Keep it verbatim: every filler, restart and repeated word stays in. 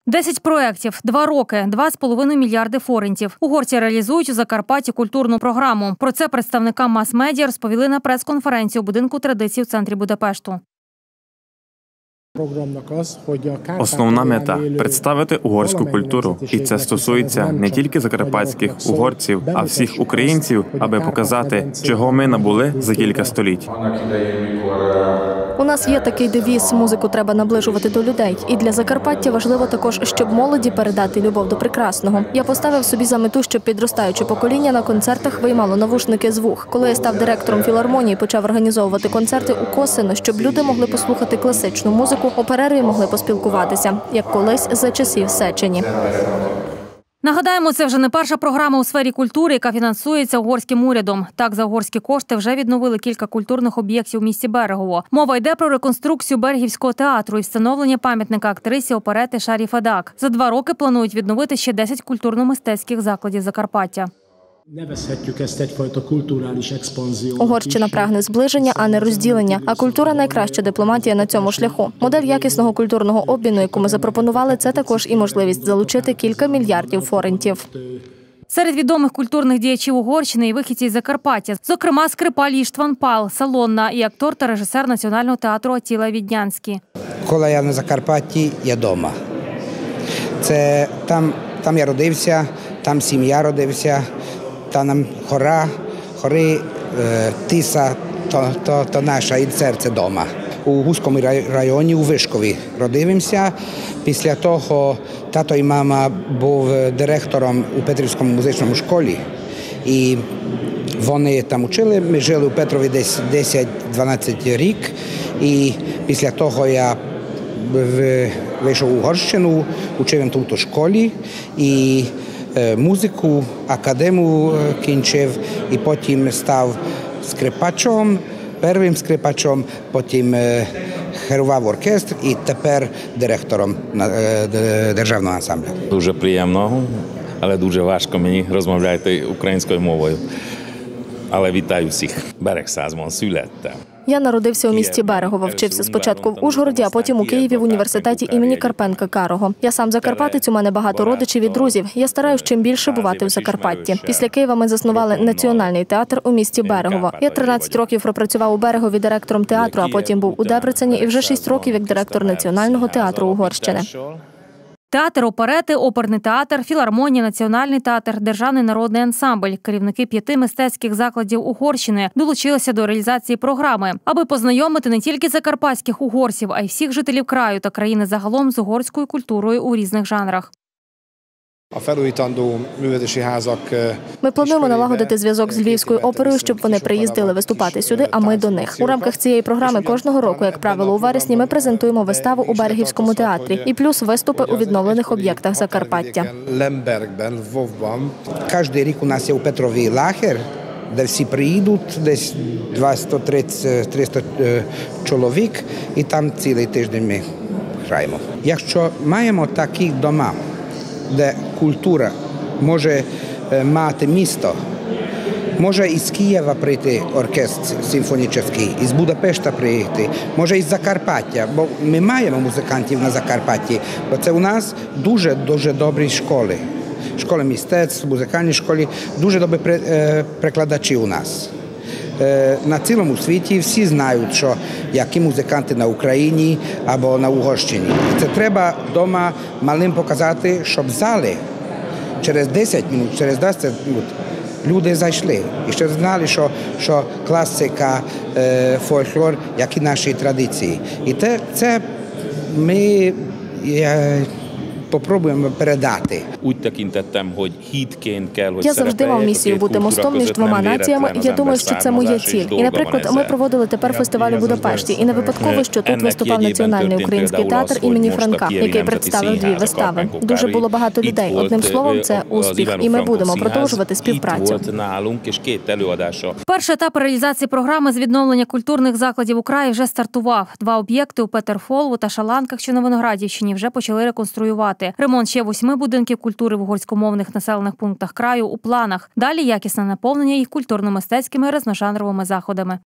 Десять проєктів, два роки, два з половиною мільярди форинтів. Угорці реалізують у Закарпатті культурну програму. Про це представникам мас-медіа розповіли на прес-конференції у будинку традицій у центрі Будапешту. Основна мета – представити угорську культуру. І це стосується не тільки закарпатських угорців, а всіх українців, аби показати, чого ми набули за кілька століть. У нас є такий девіз – музику треба наближувати до людей. І для Закарпаття важливо також, щоб молоді передати любов до прекрасного. Я поставив собі за мету, щоб підростаюче покоління на концертах виймало навушники з вух. Коли я став директором філармонії, почав організовувати концерти у Косино, щоб люди могли послухати класичну музику, у перерві могли поспілкуватися, як колись за часів Сечені. Нагадаємо, це вже не перша програма у сфері культури, яка фінансується угорським урядом. Так, за угорські кошти вже відновили кілька культурних об'єктів у місті Берегово. Мова йде про реконструкцію Берегівського театру і встановлення пам'ятника актрисі оперети Шарі Федак. За два роки планують відновити ще десять культурно-мистецьких закладів Закарпаття. Угорщина прагне зближення, а не розділення. А культура – найкраща дипломатія на цьому шляху. Модель якісного культурного обміну, яку ми запропонували, це також і можливість залучити кілька мільярдів форинтів. Серед відомих культурних діячів Угорщини і вихідці із Закарпаття. Зокрема, скрипаль Іштван Пал, Салонна і актор та режисер Національного театру Атіла Віднянський. Коли я на Закарпатті, я вдома. Це там, там я родився, там сім'я родився. Та нам хора, хори, е, тиса, то, то, то наша і серце дома. У Гуському районі, у Вишкові родився. Після того тато і мама був директором у Петрівському музичному школі. І вони там учили. Ми жили у Петрові десь десять-дванадцять рік. І після того я вийшов у Угорщину, учив тут у школі. І музику, академію кінчив і потім став скрипачом, першим скрипачом, потім керував оркестр і тепер директором державного ансамблю. Дуже приємно, але дуже важко мені розмовляти українською мовою. Але вітаю всіх. Берегшázban születtem. Я народився у місті Берегово, вчився спочатку в Ужгороді, а потім у Києві в університеті імені Карпенка Карого. Я сам закарпатець, у мене багато родичів і друзів. Я стараюсь чим більше бувати в Закарпатті. Після Києва ми заснували Національний театр у місті Берегово. Я тринадцять років пропрацював у Берегові директором театру, а потім був у Дебрецені і вже шість років як директор Національного театру Угорщини. Театр оперети, оперний театр, філармонія, Національний театр, Державний народний ансамбль. Керівники п'яти мистецьких закладів Угорщини долучилися до реалізації програми, аби познайомити не тільки закарпатських угорців, а й всіх жителів краю та країни загалом з угорською культурою у різних жанрах. Ми плануємо налагодити зв'язок з Львівською оперою, щоб вони приїздили виступати сюди, а ми до них. У рамках цієї програми кожного року, як правило, у вересні ми презентуємо виставу у Берегівському театрі і плюс виступи у відновлених об'єктах Закарпаття. Кожен рік у нас є у Петрові лагер, де всі приїдуть, десь двісті тридцять - триста чоловік, і там цілий тиждень ми граємо. Якщо маємо такі дома, де культура може мати місто, може із Києва прийти оркестр симфонічний, із Будапешта прийти, може із Закарпаття, бо ми маємо музикантів на Закарпатті, бо це у нас дуже-дуже добрі школи. Школи мистецтв, музикальні школи, дуже добрі перекладачі у нас. На цілому світі всі знають, що які музиканти на Україні або на Угорщині. І це треба вдома малим показати, щоб зали через десять хвилин, через двадцять хвилин люди зайшли. І ще знали, що, що класика, фольклор, які наші традиції. І те, це ми попробуємо передати. Я завжди мав місію бути мостом між двома націями, і я думаю, що це моя ціль. І, наприклад, ми проводили тепер фестиваль у Будапешті, і не випадково, що тут виступав Національний український театр імені Франка, який представив дві вистави. Дуже було багато людей. Одним словом, це успіх, і ми будемо продовжувати співпрацю. Перший етап реалізації програми з відновлення культурних закладів у краї вже стартував. Два об'єкти у Петерфолву та Шаланках, що на Виноградівщині, вже почали реконструювати. Ремонт ще восьми будинків культури в угорськомовних населених пунктах краю у планах. Далі якісне наповнення їх культурно-мистецькими різножанровими заходами.